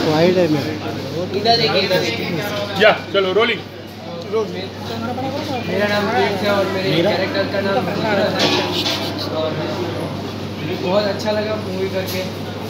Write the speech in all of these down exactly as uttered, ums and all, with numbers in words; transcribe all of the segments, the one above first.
Wide है मेरा। इधर देखिए, इधर देखिए। या चलो रोलिंग। मेरा नाम प्रीत है और मेरे कैरेक्टर का नाम बेदाद है और बहुत अच्छा लगा मूवी करके।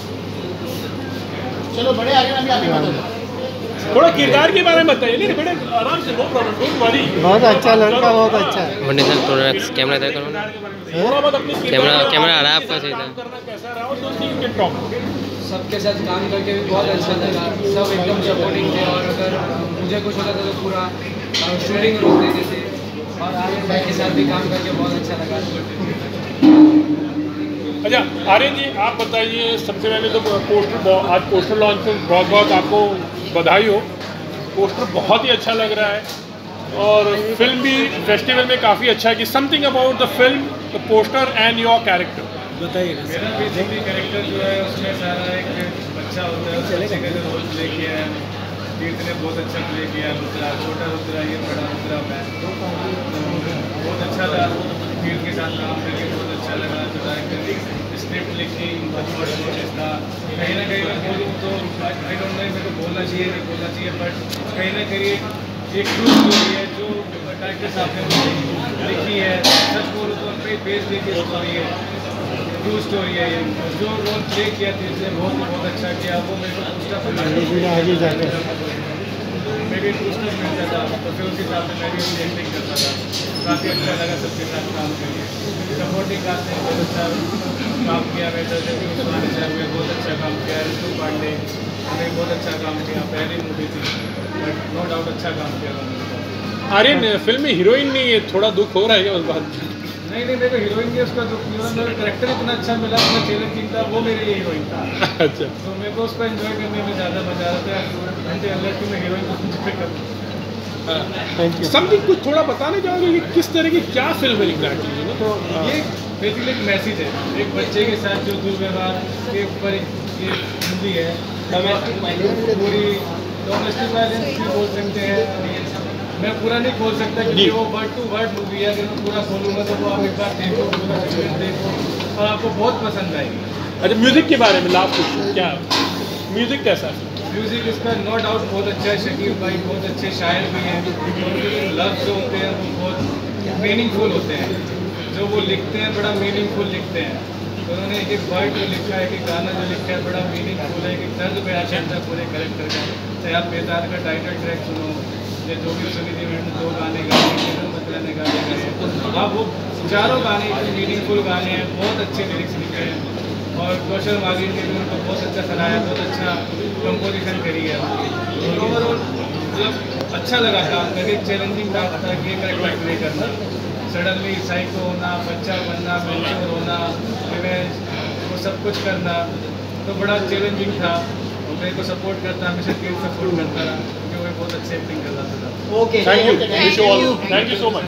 चलो बड़े आर्यन अभी आप ही बता दो। थोड़ा किरदार के बारे में बताइए। नहीं बेटे आराम से, नो प्रॉब्लम, डोंट वरी। बहुत अच्छा लड़का, बहुत अच्छा है। वनडे सर थोड़ा कैमरा इधर करो ना। थोड़ा बहुत अपनी कैमरा कैमरा आ रहा है आपका सही था। करना कैसा रहा और दो तीन के टॉप। सबके साथ काम करके भी बहुत अच्छा लगा। सब एकदम सपोर्टिंग थे और अगर मुझे कुछ होता था तो पूरा शूटिंग रोक देते थे और आर्यन भाई के साथ भी काम करके बहुत अच्छा लगा। अच्छा आर्यन जी, आप बताइए सबसे पहले तो पोस्टर, आज पोस्टर लॉन्च पे बहुत बहुत आपको बधाई हो। पोस्टर बहुत ही अच्छा लग रहा है और फिल्म भी फेस्टिवल में काफ़ी अच्छा है। कि something about the film, the poster and your character बताइए। मेरा बेसिकली कैरेक्टर जो है उसमें सारा एक बच्चा होता है, उस बच्चे का जो रोल प्ले किया है तीर्थ ने बहुत अच्छा प्ले किया है। रुद्रा, छोटा रुद्रा, ये बड़ा रुद्रा मैं, तो बहुत अच्छा लगा तीर्थ के साथ काम करके, बहुत अच्छा लगा। स्क्रिप्ट लिखी बहुत कोशिश था। कहीं ना कहीं मैं बोलूँ तो आई डोंट नो मेरे को बोलना चाहिए नहीं बोलना चाहिए, बट कहीं ना कहीं एक ट्रू स्टोरी है जो डायरेक्टर साहब ने लिखी है। सच बोलूँ तो कई पेज देखी स्टोरी है, ट्रू स्टोरी है ये। जो रोल प्ले किया तीर्थ ने बहुत बहुत अच्छा किया। वो मेरे को पूछता मैं भी ट्रूस्टर मिलता था तो फिर उस हिसाब से मैं भी एक्टिंग करता था। काफ़ी अच्छा लगा सबके साथ काम करके। सपोर्टिंग कास्ट ने बहुत अच्छा काम किया। वैसे जैसे उस्मान साहब ने बहुत अच्छा काम किया। ऋतु पांडे ने बहुत अच्छा काम किया। पहली मूवी थी बट नो डाउट अच्छा काम किया। आर्यन फिल्म में हीरोइन नहीं है, थोड़ा दुख हो रहा है उस बात? नहीं नहीं, मेरे को हीरोइन की उसका दुख नहीं हुआ। मेरा कैरेक्टर इतना अच्छा मिला, इतना चैलेंजिंग था, वो मेरे लिए हीरोइन था। अच्छा, तो मेरे को उसको एंजॉय करने में ज़्यादा मजा आ रहा था। घंटे अंदर की मैं हीरोइन को एंजॉय करूँ। समथिंग कुछ थोड़ा बताना चाहोगे कि किस तरह की क्या फिल्म है एग्जैक्टली? ना तो ये बेसिकली एक मैसेज है एक बच्चे के साथ जो दुर्व्यवहार के ऊपर ये मूवी है। पूरी डोमेस्टिक वायलेंस भी बोल सकते हैं। मैं पूरा नहीं खोल सकता क्योंकि वो वर्ड टू वर्ड मूवी है। अगर मैं पूरा खोलूँगा तो वो आप एक बार देखो, पूरा सीक्वेंस देखो और आपको बहुत पसंद आएगी। अच्छा, म्यूजिक के बारे में लाभ कुछ क्या, म्यूजिक कैसा है? म्यूज़िक इसका नो डाउट बहुत अच्छा है। शकील भाई बहुत अच्छे शायर भी हैं। उनके लफ्ज़ जो होते हैं वो बहुत मीनिंगफुल होते हैं। जो वो लिखते हैं बड़ा मीनिंगफुल लिखते हैं। तो उन्होंने एक एक वर्ड जो लिखा है, एक एक गाना जो लिखा है बड़ा मीनिंगफुल है। एक एक दर्द बयां करता है पूरे कैरेक्टर का। चाहे आप बेदाद का टाइटल ट्रैक सुनो या जो भी सुनी थी मैंने दो गाने गाए, मतलब ने गाने गाए। अब वो चारों गाने मीनिंगफुल गाने हैं, बहुत अच्छे लिरिक्स लिखे हैं। और कौशल मालिक ने भी उनको बहुत अच्छा सराहा, बहुत अच्छा कंपोजिशन करी है। ओवरऑल मतलब अच्छा लगा काम करके। चैलेंजिंग काम था कि करेक्टर प्ले करना, सडनली साइको होना, बच्चा बनना, मेंटोर होना, रिवेंज, वो सब कुछ करना तो बड़ा चैलेंजिंग था। और मेरे को सपोर्ट करता, हमेशा टीम सपोर्ट करता रहा क्योंकि वो बहुत अच्छे एक्टिंग कर रहा था। Okay, thank you, thank you so much.